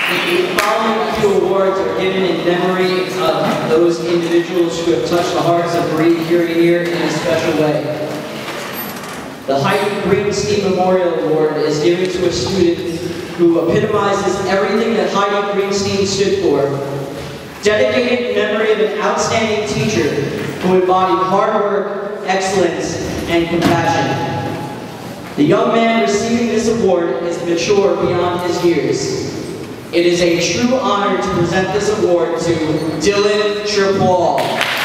The following few awards are given in memory of those individuals who have touched the hearts of bereaved hearing here in a special way. The Heidi Greenstein Memorial Award is given to a student who epitomizes everything that Heidi Greenstein stood for. Dedicated in memory of an outstanding teacher who embodied hard work, excellence, and compassion. The young man receiving this award is mature beyond his years. It is a true honor to present this award to Dylan Tripwall.